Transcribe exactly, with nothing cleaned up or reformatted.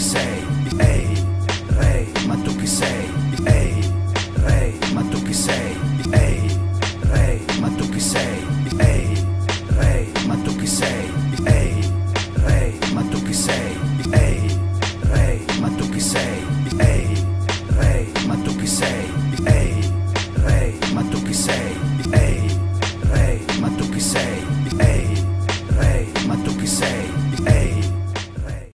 sei? Ehi, Ray, ma tu chi sei? Ehi, Ray, ma tu chi sei? Ehi, Ray, ma tu chi sei? Ehi, Ray, ma tu chi sei? Ehi, Ray, ma tu chi sei?